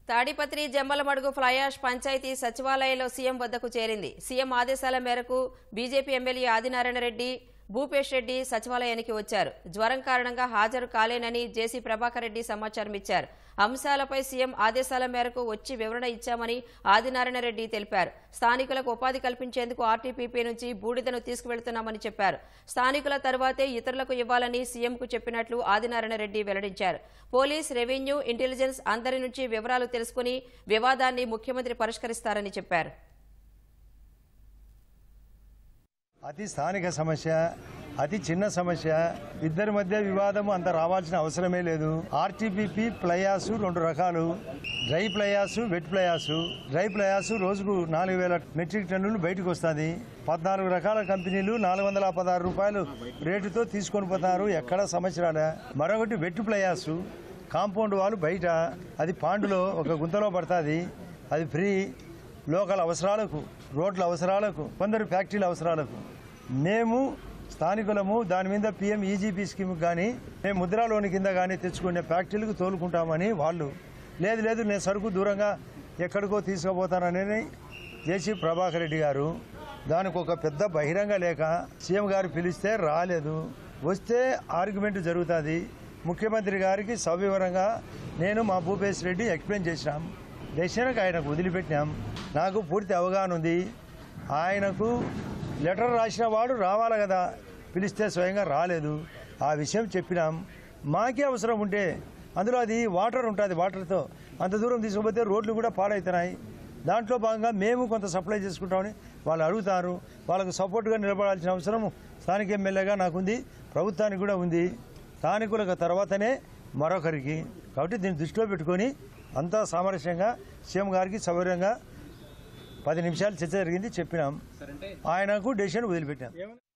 Tadipatri Jammalamadugu fly ash panchayat సచివాలయంలో CM వద్దకు చేరింది. సీఎం ఆదేశాల మేరకు బీజేపీ ఎమ్మెల్యే ఆదినారాయణ రెడ్డి, భూపేష్ రెడ్డి సచివాలయానికి వచ్చారు. జ్వరం కారణంగా హాజరు కాలేనని జేసీ ప్రభాకర్ రెడ్డి సమాచారం ఇచ్చారు. అంశాలపై సీఎం ఆదేశాల మేరకు వచ్చి వివరణ ఇచ్చామని ఆదినారాయణ రెడ్డి తెలిపారు. స్థానికులకు ఉపాధి కల్పించేందుకు ఆర్టీపీపీ నుంచి బూడిదను తీసుకువెళ్తున్నామని చెప్పారు. స్థానికుల తర్వాతే ఇతరులకు ఇవ్వాలని సీఎంకు చెప్పినట్లు ఆదినారాయణ రెడ్డి వెల్లడించారు. పోలీస్, రెవెన్యూ, ఇంటెలిజెన్స్ అందరి నుంచి వివరాలు తెలుసుకుని వివాదాన్ని ముఖ్యమంత్రి పరిష్కరిస్తారని చెప్పారు. అతి స్థానిక సమస్య, అతి చిన్న సమస్య, ఇద్దరి మధ్య వివాదము అంత రావాల్సిన అవసరమే లేదు. ఆర్టీపీపీ ప్లయాసు రెండు రకాలు, dry fly ash, wet fly ash. Dry fly ash రోజుకు 4000 మెట్రిక్ టన్నులు బయటకు వస్తుంది. 14 రకాల కంపెనీలు 416 రూపాయలు రేటుతో తీసుకొని పోతున్నారు. ఎక్కడ సమస్య రాలే. మరొకటి వెట్ ప్లయాసు, కాంపౌండ్ వాళ్ళు బయట, అది పాండులో ఒక గుంతలో పడుతుంది. అది ఫ్రీ, లోకల్ అవసరాలకు, రోడ్ల అవసరాలకు, కొందరు ఫ్యాక్టరీల అవసరాలకు. మేము స్థానికులము దాని మీద PM EGP స్కీమ్ కానీ మేము ముద్రా లోన్ కింద కానీ తెచ్చుకునే ఫ్యాక్టరీలకు తోలుకుంటామని వాళ్ళు, లేదు నేను సరుకు దూరంగా ఎక్కడికో తీసుకుపోతానని జేసీ ప్రభాకర్ రెడ్డి గారు దానికి ఒక పెద్ద బహిరంగ లేఖ సీఎం గారు పిలిస్తే రాలేదు. వస్తే ఆర్గ్యుమెంట్ జరుగుతుంది. ముఖ్యమంత్రి గారికి సవివరంగా నేను మా భూపేష్ రెడ్డి ఎక్స్ప్లెయిన్ చేసినాం. డెసిషన్కి ఆయనకు వదిలిపెట్టినాం. నాకు పూర్తి అవగాహన ఉంది. ఆయనకు లెటర్ రాసిన వాడు రావాలి కదా, పిలిస్తే స్వయంగా రాలేదు. ఆ విషయం చెప్పినాం. మాకే అవసరం ఉంటే అందులో అది వాటర్ ఉంటుంది, వాటర్తో అంత దూరం తీసుకుపోతే రోడ్లు కూడా పాడవుతున్నాయి. దాంట్లో భాగంగా మేము కొంత సప్లై చేసుకుంటామని వాళ్ళు అడుగుతారు. వాళ్ళకు సపోర్ట్గా నిలబడాల్సిన అవసరం స్థానిక ఎమ్మెల్యేగా నాకుంది, ప్రభుత్వానికి కూడా ఉంది. స్థానికులకు తర్వాతనే మరొకరికి. కాబట్టి దీన్ని దృష్టిలో పెట్టుకొని అంతా సామరస్యంగా సీఎం గారికి సౌకర్యంగా 10 నిమిషాలు చర్చ జరిగింది, చెప్పినాం. ఆయనకు డెసిషన్ వదిలిపెట్టాం.